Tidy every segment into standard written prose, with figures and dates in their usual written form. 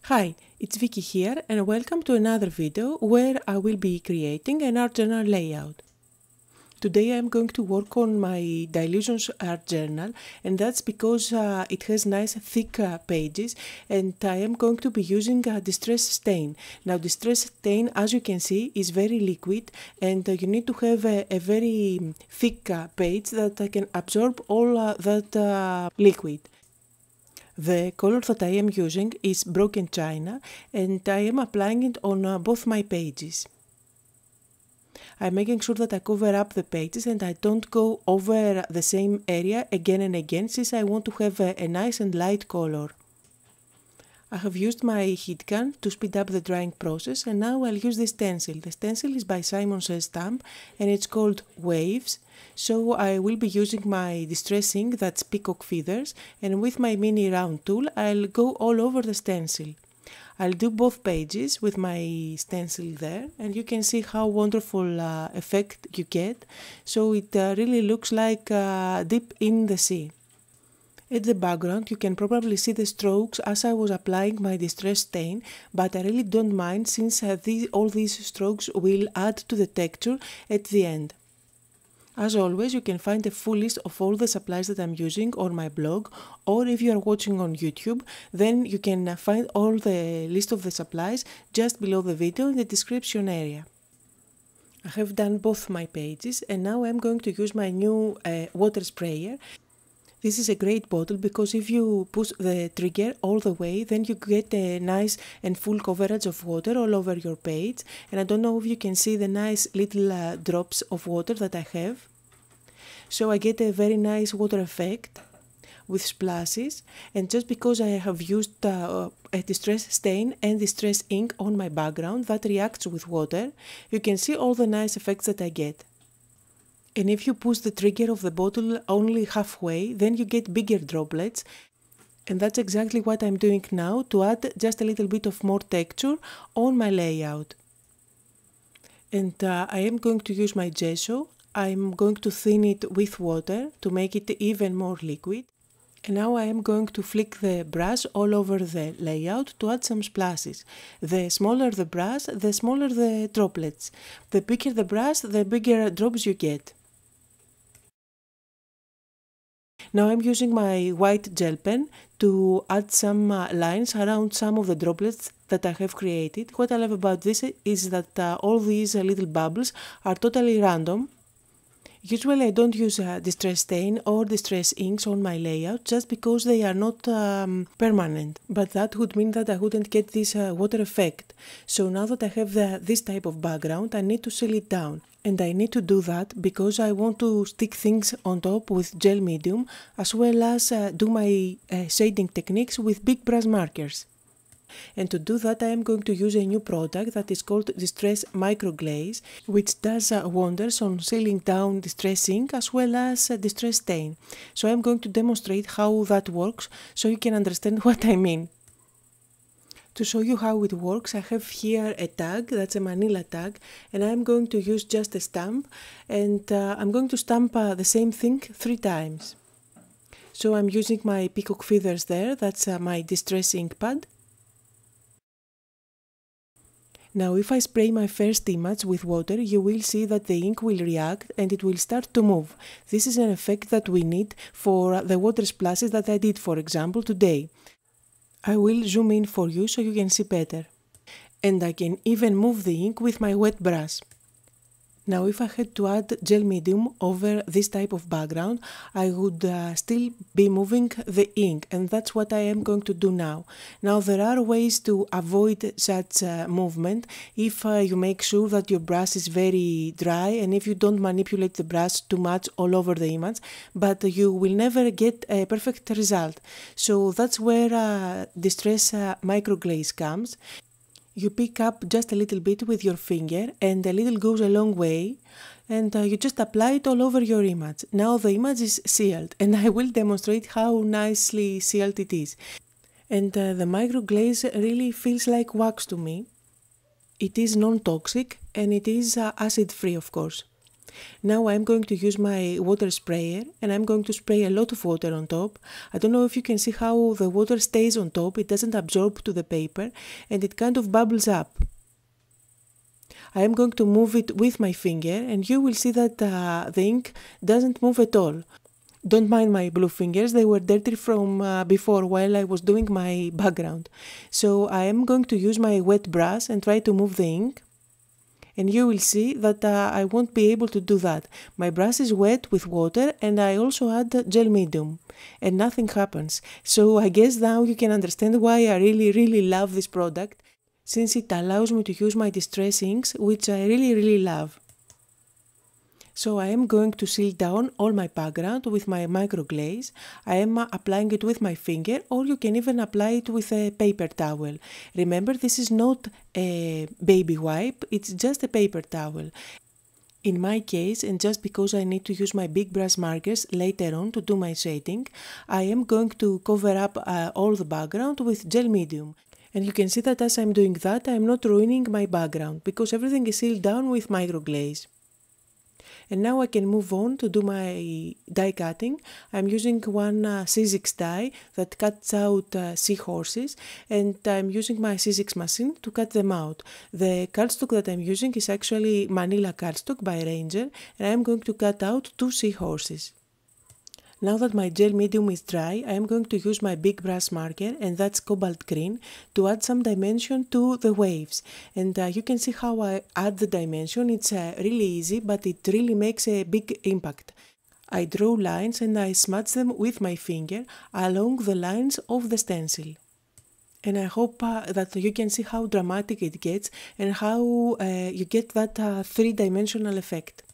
Hi, it's Vicky here and welcome to another video where I will be creating an art journal layout. Today I'm going to work on my Dilutions art journal, and that's because it has nice thick pages, and I am going to be using Distress Stain. Now Distress Stain, as you can see, is very liquid, and you need to have a very thick page that can absorb all that liquid. The color that I am using is Broken China, and I am applying it on both my pages. I'm making sure that I cover up the pages and I don't go over the same area again and again, since I want to have a nice and light color. I have used my heat gun to speed up the drying process, and now I'll use this stencil. The stencil is by Simon Says Stamp and it's called Waves. So I will be using my distress ink, that's Peacock Feathers, and with my mini round tool I'll go all over the stencil. I'll do both pages with my stencil there, and you can see how wonderful effect you get. So it really looks like deep in the sea. At the background you can probably see the strokes as I was applying my distress stain, but I really don't mind, since all these strokes will add to the texture at the end. As always, you can find a full list of all the supplies that I'm using on my blog, or if you are watching on YouTube, then you can find all the list of the supplies just below the video in the description area. I have done both my pages, and now I'm going to use my new water sprayer. This is a great bottle because if you push the trigger all the way, then you get a nice and full coverage of water all over your page. And I don't know if you can see the nice little drops of water that I have. So I get a very nice water effect with splashes. And just because I have used a distress stain and distress ink on my background that reacts with water, you can see all the nice effects that I get. And if you push the trigger of the bottle only halfway, then you get bigger droplets. And that's exactly what I'm doing now, to add just a little bit of more texture on my layout. And I am going to use my gesso. I'm going to thin it with water to make it even more liquid. And now I am going to flick the brush all over the layout to add some splashes. The smaller the brush, the smaller the droplets. The bigger the brush, the bigger drops you get. Now I'm using my white gel pen to add some lines around some of the droplets that I have created. What I love about this is that all these little bubbles are totally random. Usually I don't use distress stain or distress inks on my layout just because they are not permanent. But that would mean that I wouldn't get this water effect. So now that I have this type of background, I need to seal it down. And I need to do that because I want to stick things on top with gel medium, as well as do my shading techniques with big brush markers. And to do that I am going to use a new product that is called Distress Micro Glaze, which does wonders on sealing down distress ink as well as distress stain. So I am going to demonstrate how that works so you can understand what I mean. To show you how it works, I have here a tag, that's a manila tag, and I'm going to use just a stamp, and I'm going to stamp the same thing 3 times. So I'm using my Peacock Feathers there, that's my distress ink pad. Now if I spray my first image with water, you will see that the ink will react and it will start to move. This is an effect that we need for the water splashes that I did, for example, today. I will zoom in for you so you can see better. And I can even move the ink with my wet brush. Now if I had to add gel medium over this type of background, I would still be moving the ink, and that's what I am going to do now. Now there are ways to avoid such movement if you make sure that your brush is very dry and if you don't manipulate the brush too much all over the image, but you will never get a perfect result. So that's where Distress Microglaze comes. You pick up just a little bit with your finger, and a little goes a long way, and you just apply it all over your image. Now the image is sealed, and I will demonstrate how nicely sealed it is. And the microglaze really feels like wax to me. It is non-toxic and it is acid-free, of course. Now I'm going to use my water sprayer and I'm going to spray a lot of water on top. I don't know if you can see how the water stays on top, it doesn't absorb to the paper and it kind of bubbles up. I am going to move it with my finger and you will see that the ink doesn't move at all. Don't mind my blue fingers, they were dirty from before while I was doing my background. So I am going to use my wet brush and try to move the ink. And you will see that I won't be able to do that. My brush is wet with water and I also add gel medium and nothing happens. So I guess now you can understand why I really love this product, since it allows me to use my distress inks, which I really love. So I am going to seal down all my background with my microglaze. I am applying it with my finger, or you can even apply it with a paper towel. Remember, this is not a baby wipe, it's just a paper towel. In my case, and just because I need to use my big brush markers later on to do my shading, I am going to cover up all the background with gel medium. And you can see that as I'm doing that, I'm not ruining my background, because everything is sealed down with microglaze. And now I can move on to do my die cutting. I'm using one C6 die that cuts out seahorses, and I'm using my C6 machine to cut them out. The cardstock that I'm using is actually Manila cardstock by Ranger, and I'm going to cut out 2 seahorses. Now that my gel medium is dry, I am going to use my big brush marker, and that's cobalt green, to add some dimension to the waves. And you can see how I add the dimension. It's really easy, but it really makes a big impact. I draw lines and I smudge them with my finger along the lines of the stencil. And I hope that you can see how dramatic it gets and how you get that three-dimensional effect.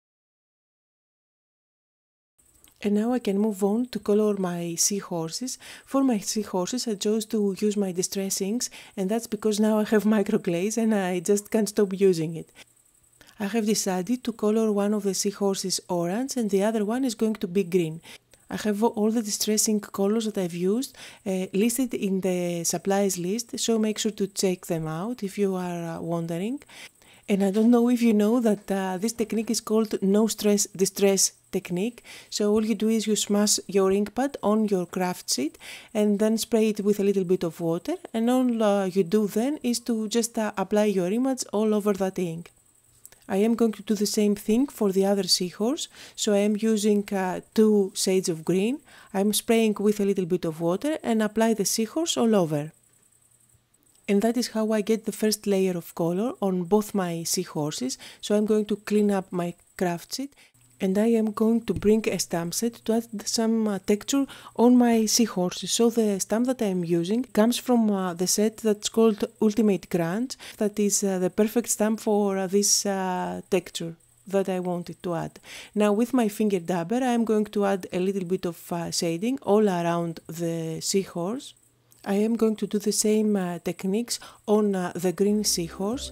And now I can move on to color my seahorses. For my seahorses I chose to use my distress inks, and that's because now I have microglaze and I just can't stop using it. I have decided to color one of the seahorses orange and the other one is going to be green. I have all the distress ink colors that I've used listed in the supplies list, so make sure to check them out if you are wondering. And I don't know if you know that this technique is called no stress distress technique. So all you do is you smash your ink pad on your craft sheet and then spray it with a little bit of water, and all you do then is to just apply your image all over that ink. I am going to do the same thing for the other seahorse, so I am using 2 shades of green. I am spraying with a little bit of water and apply the seahorse all over. And that is how I get the first layer of color on both my seahorses. So I'm going to clean up my craft sheet and I am going to bring a stamp set to add some texture on my seahorses. So the stamp that I am using comes from the set that's called Ultimate Crunch. That is the perfect stamp for this texture that I wanted to add. Now with my finger dabber I am going to add a little bit of shading all around the seahorse. I am going to do the same techniques on the green seahorse.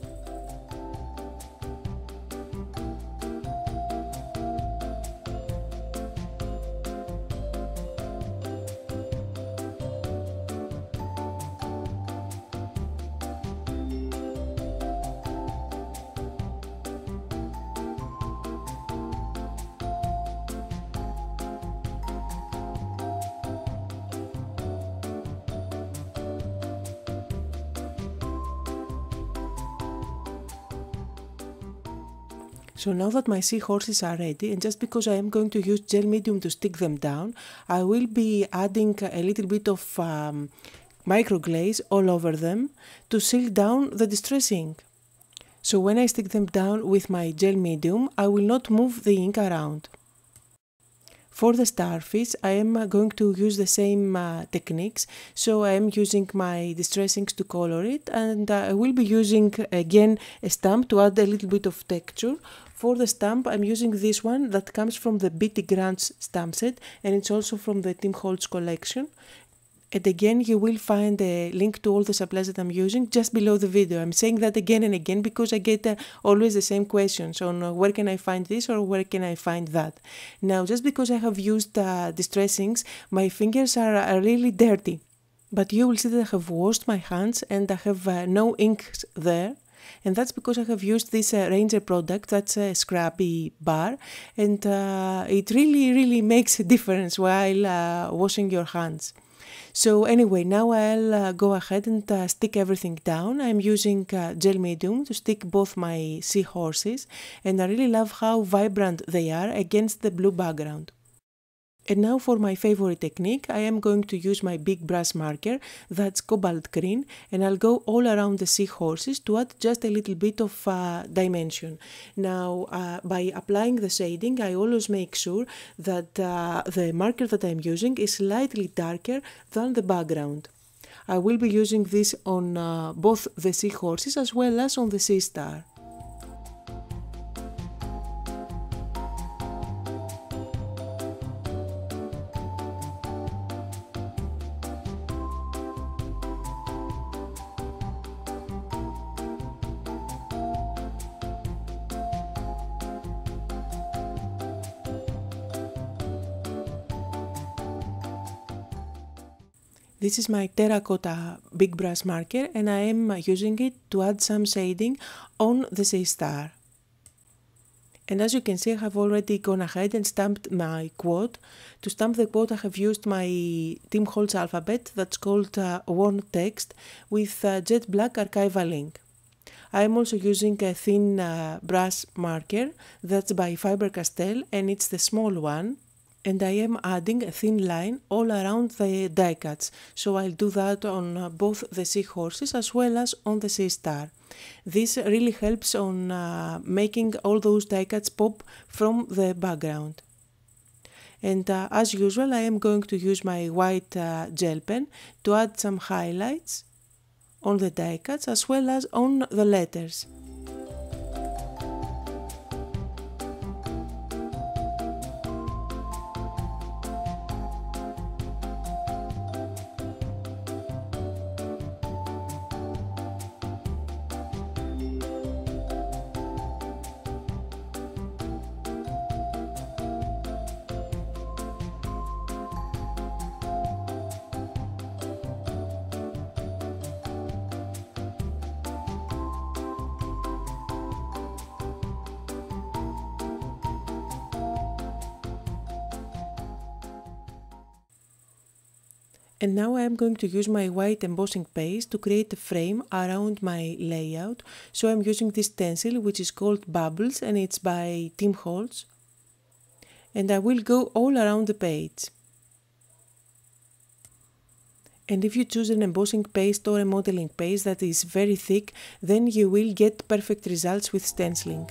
So now that my seahorses are ready, and just because I am going to use gel medium to stick them down, I will be adding a little bit of microglaze all over them to seal down the distress ink. So when I stick them down with my gel medium, I will not move the ink around. For the starfish, I am going to use the same techniques, so I am using my distress inks to color it, and I will be using again a stamp to add a little bit of texture. For the stamp, I'm using this one that comes from the Betty Grants stamp set, and it's also from the Tim Holtz collection. And again, you will find a link to all the supplies that I'm using just below the video. I'm saying that again and again because I get always the same questions on where can I find this or where can I find that. Now, just because I have used distress inks, my fingers are really dirty. But you will see that I have washed my hands and I have no ink there. And that's because I have used this Ranger product, that's a scrubby bar, and it really makes a difference while washing your hands. So anyway, now I'll go ahead and stick everything down. I'm using gel medium to stick both my seahorses, and I really love how vibrant they are against the blue background. And now for my favorite technique, I am going to use my big brush marker, that's cobalt green, and I'll go all around the seahorses to add just a little bit of dimension. Now, by applying the shading, I always make sure that the marker that I'm using is slightly darker than the background. I will be using this on both the seahorses as well as on the sea star. This is my terracotta big brush marker, and I am using it to add some shading on the sea star. And as you can see, I have already gone ahead and stamped my quote. To stamp the quote, I have used my Tim Holtz alphabet that's called Worn Text with jet black archival ink. I am also using a thin brush marker that's by Faber-Castell, and it's the small one. And I am adding a thin line all around the die cuts, so I'll do that on both the seahorses as well as on the sea star. This really helps on making all those die cuts pop from the background. And as usual, I am going to use my white gel pen to add some highlights on the die cuts as well as on the letters. And now I am going to use my white embossing paste to create a frame around my layout. So I'm using this stencil, which is called Bubbles, and it's by Tim Holtz. And I will go all around the page. And if you choose an embossing paste or a modeling paste that is very thick, then you will get perfect results with stenciling.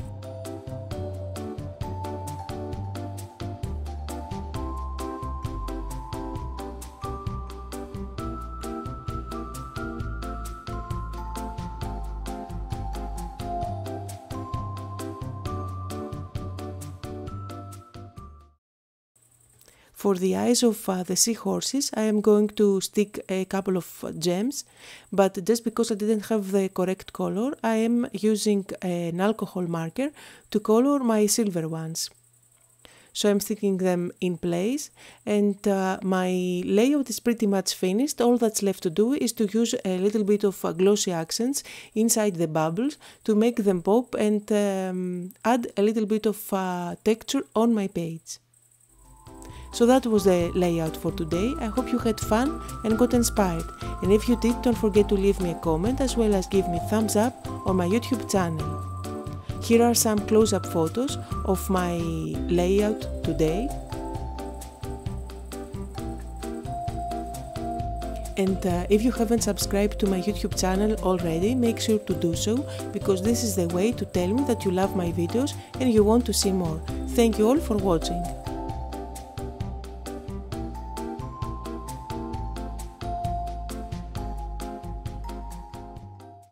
For the eyes of the seahorses, I am going to stick a couple of gems, but just because I didn't have the correct color, I am using an alcohol marker to color my silver ones. So I'm sticking them in place, and my layout is pretty much finished. All that's left to do is to use a little bit of glossy accents inside the bubbles to make them pop and add a little bit of texture on my page. So that was the layout for today. I hope you had fun and got inspired. And if you did, don't forget to leave me a comment as well as give me a thumbs up on my YouTube channel. Here are some close-up photos of my layout today. And if you haven't subscribed to my YouTube channel already, make sure to do so, because this is the way to tell me that you love my videos and you want to see more. Thank you all for watching.